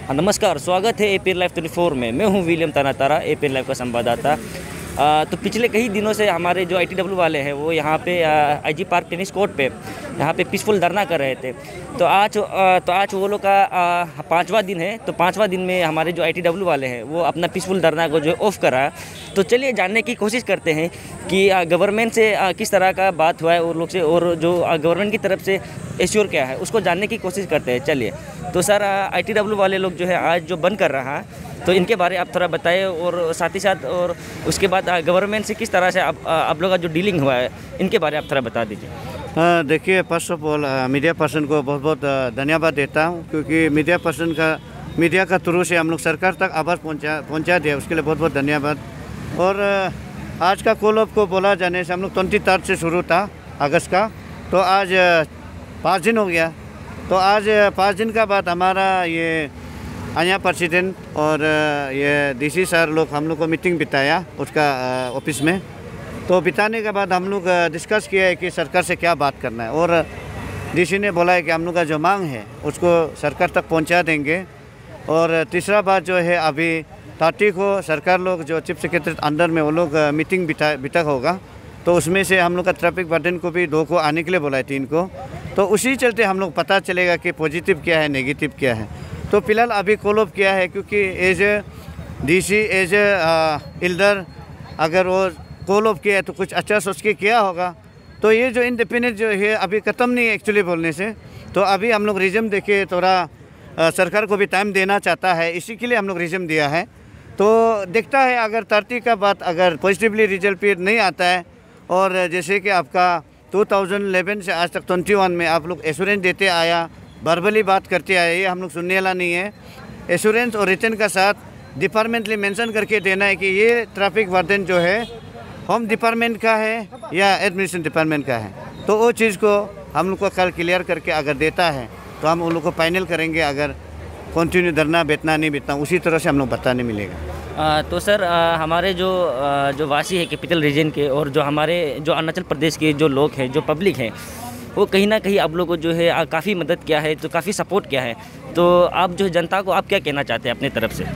नमस्कार, स्वागत है एपीएन लाइव 24 में। मैं हूं विलियम तानातारा, एपीएन लाइव का संवाददाता। तो पिछले कई दिनों से हमारे जो आईटीडब्ल्यू वाले हैं वो यहाँ पे आईजी पार्क टेनिस कोर्ट पे यहाँ पे पीसफुल धरना कर रहे थे। तो आज वो लोग का 5वां दिन है। तो 5वां दिन में हमारे जो आईटीडब्ल्यू वाले हैं वो अपना पीसफुल धरना को जो ऑफ करा। तो चलिए जानने की कोशिश करते हैं कि गवर्नमेंट से किस तरह का बात हुआ है और लोग से, और जो गवर्नमेंट की तरफ से एश्योर क्या है उसको जानने की कोशिश करते हैं। चलिए, तो सर आईटीडब्ल्यू वाले लोग जो है आज जो बंद कर रहा है, तो इनके बारे आप थोड़ा बताएं, और साथ ही साथ और उसके बाद गवर्नमेंट से किस तरह से आप लोग का जो डीलिंग हुआ है इनके बारे में आप थोड़ा बता दीजिए। देखिए, first of all media person को बहुत बहुत धन्यवाद देता हूँ, क्योंकि मीडिया का थ्रू से हम लोग सरकार तक आवाज़ पहुँचा दिया, उसके लिए बहुत बहुत धन्यवाद। और आज का कॉल ऑफ को बोला जाने से हम लोग 23 से शुरू था अगस्त का, तो आज 5 दिन हो गया। तो आज 5 दिन का बाद हमारा ये आया प्रेसिडेंट और ये डीसी सर लोग हम लोग को मीटिंग बिताया उसका ऑफिस में। तो बिताने के बाद हम लोग डिस्कस किया है कि सरकार से क्या बात करना है, और डीसी ने बोला है कि हम लोग का जो मांग है उसको सरकार तक पहुंचा देंगे। और तीसरा बात जो है, अभी 30 को सरकार लोग जो चीफ सेक्रेटरी अंडर में वो लोग मीटिंग बिठा होगा, तो उसमें से हम लोग का ट्रैफिक वार्डन को भी 2 को आने के लिए बोला है, 3 को। तो उसी चलते हम लोग पता चलेगा कि पॉजिटिव क्या है, नेगेटिव क्या है। तो फिलहाल अभी कॉल ऑफ किया है, क्योंकि as a DC as a elder अगर वो कॉल ऑफ किया है तो कुछ अच्छा सोच के किया होगा। तो ये जो इंडिपेंडेंट जो है अभी ख़त्म नहीं है एक्चुअली बोलने से। तो अभी हम लोग रिज्यूम देके थोड़ा सरकार को भी टाइम देना चाहता है, इसी के लिए हम लोग रिज्यूम दिया है। तो देखता है अगर 30 का बात अगर पॉजिटिवली रिजल्ट पे नहीं आता है, और जैसे कि आपका 2011 से आज तक 21 में आप लोग एश्योरेंस देते आया, वर्बली बात करते आए, ये हम लोग सुनने वाला नहीं है। एश्योरेंस और रिटर्न का साथ डिपार्टमेंटली मेंशन करके देना है कि ये ट्रैफिक वार्डन जो है होम डिपार्टमेंट का है या एडमिनिस्ट्रेशन डिपार्टमेंट का है। तो वो चीज़ को हम लोग को कल क्लियर करके अगर देता है तो हम उन लोग को फाइनल करेंगे। अगर कंटिन्यू धरना बैठना नहीं बैठना उसी तरह से हम लोग बताने मिलेगा। तो सर हमारे जो वासी है कैपिटल रीजन के, और जो हमारे जो अरुणाचल प्रदेश के जो लोग हैं, जो पब्लिक हैं, वो कहीं ना कहीं आप लोगों को जो है काफ़ी मदद किया है, तो काफ़ी सपोर्ट किया है। तो आप जो जनता को आप क्या कहना चाहते हैं अपनी तरफ से?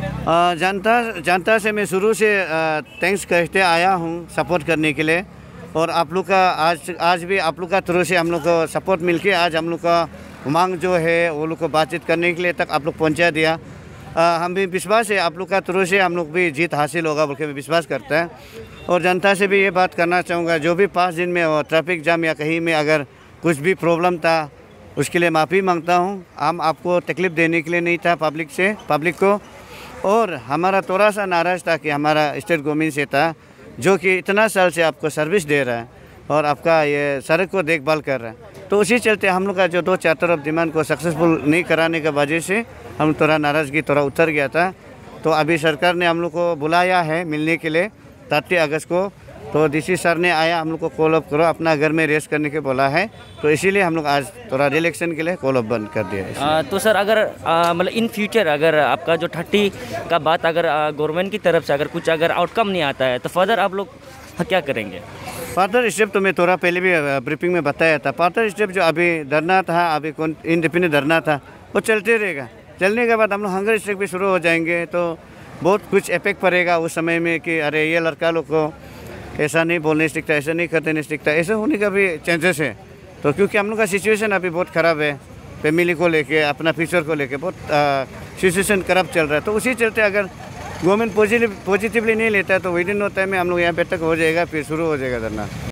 जनता से मैं शुरू से थैंक्स कहते आया हूँ सपोर्ट करने के लिए। और आप लोग का आज भी आप लोग का थ्रू से हम लोग को सपोर्ट मिलके आज हम लोग का मांग जो है वो लोग को बातचीत करने के लिए तक आप लोग पहुँचा दिया। हम भी विश्वास है आप लोग का थ्रू से हम लोग भी जीत हासिल होगा बोल के भी विश्वास करता है। और जनता से भी ये बात करना चाहूँगा, जो भी 5 दिन में ट्रैफिक जाम या कहीं में अगर कुछ भी प्रॉब्लम था उसके लिए माफ़ी मांगता हूँ। हम आपको तकलीफ़ देने के लिए नहीं था पब्लिक को। और हमारा थोड़ा सा नाराज़ था कि हमारा स्टेट गवर्नमेंट से था, जो कि इतना साल से आपको सर्विस दे रहा है और आपका ये सड़क को देखभाल कर रहा है। तो उसी चलते हम लोग का जो 2-4 तरफ डिमांड को सक्सेसफुल नहीं कराने की वजह से हम थोड़ा नाराज़गी थोड़ा उतर गया था। तो अभी सरकार ने हम लोग को बुलाया है मिलने के लिए 30 अगस्त को। तो डीसी सर ने आया, हम लोग को कॉल ऑफ करो, अपना घर में रेस्ट करने के बोला है। तो इसीलिए हम लोग आज थोड़ा रिलैक्सेशन के लिए कॉल ऑफ बंद कर दिया है। तो सर अगर मतलब इन फ्यूचर अगर आपका जो 30 का बात अगर गवर्नमेंट की तरफ से अगर कुछ अगर आउटकम नहीं आता है तो फर्दर आप लोग क्या करेंगे? फर्दर स्टेप तो मैं थोड़ा पहले भी ब्रीफिंग में बताया था। फर्दर स्टेप जो अभी धरना था, अभी इंडिपेंडेंट धरना था, वो चलते रहेगा। चलने के बाद हम लोग हंगर स्ट्राइक भी शुरू हो जाएंगे। तो बहुत कुछ इफेक्ट पड़ेगा उस समय में कि अरे ये लड़का लोग को ऐसा नहीं बोलने सीखता, ऐसा नहीं करते नहीं सीखता, ऐसा होने का भी चांसेस है। तो क्योंकि हम लोग का सिचुएशन अभी बहुत ख़राब है, फैमिली को लेके, अपना फ्यूचर को लेके बहुत सिचुएशन खराब चल रहा है। तो उसी चलते अगर गवर्नमेंट पॉजिटिवली नहीं लेता है तो विदिन नो टाइम में हम लोग यहाँ पे तक हो जाएगा, फिर शुरू हो जाएगा धरना।